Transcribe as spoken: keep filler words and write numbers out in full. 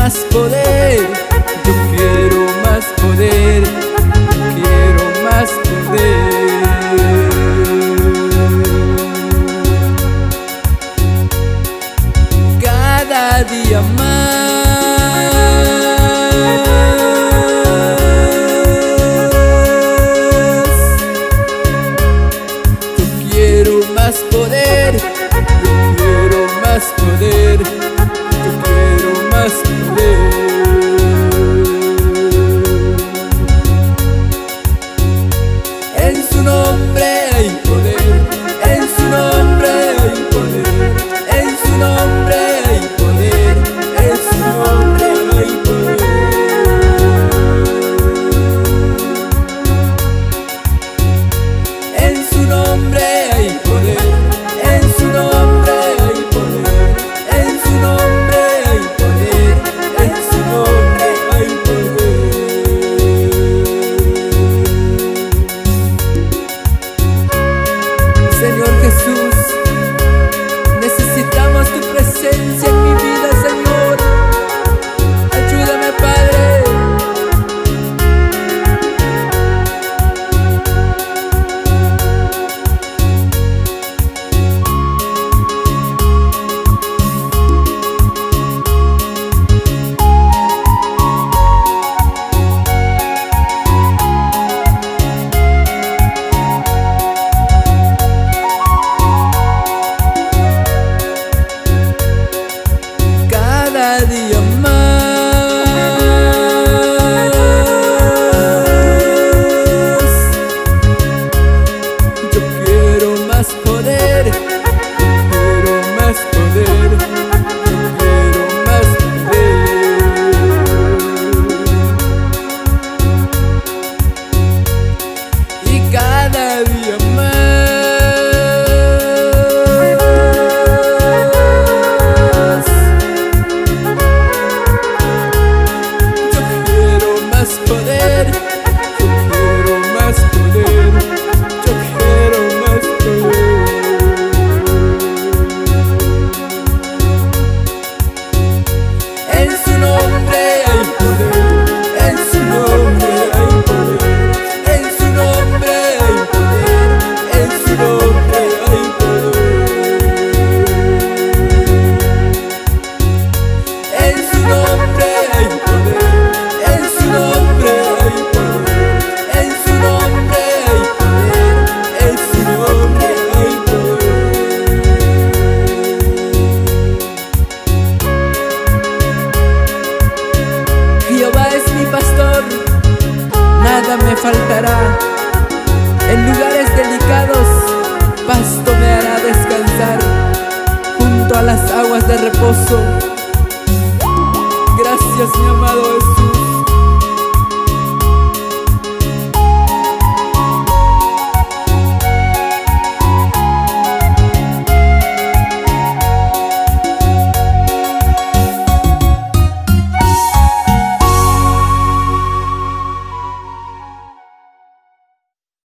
más poder, yo quiero más poder, yo quiero más poder. Cada día más, yo quiero más poder, yo quiero más poder, yo quiero más poder. En su nombre hay poder, en su nombre hay poder, en su nombre hay poder, en su nombre hay poder. En su nombre hay poder, en su nombre hay poder, en su nombre hay poder, en su nombre hay poder. Señor Jesús, necesitamos tu presencia en mi vida, Señor. Ayúdame, Padre. Cada día más, yo quiero más poder, yo quiero más poder, yo quiero más poder. Y cada día más, poder, yo quiero más poder, yo quiero más poder. En su nombre hay poder, en su nombre hay poder, en su nombre hay poder, en su nombre hay poder. En su nombre hay poder, en su nombre hay poder, en su nombre hay poder, en su nombre hay poder. Jehová es mi pastor, nada me faltará. En lugares delicados, pasto me hará descansar, junto a las aguas de reposo. Gracias, mi amado Jesús.